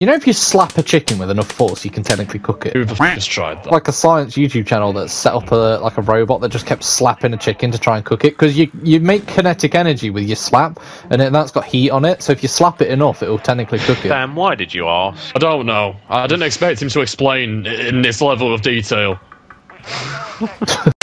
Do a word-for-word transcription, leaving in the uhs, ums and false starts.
You know, if you slap a chicken with enough force, you can technically cook it. Who the f just tried that? Like a science YouTube channel that set up a like a robot that just kept slapping a chicken to try and cook it, because you you make kinetic energy with your slap, and then that's got heat on it. So if you slap it enough, it will technically cook it. Sam, why did you ask? I don't know. I didn't expect him to explain in this level of detail.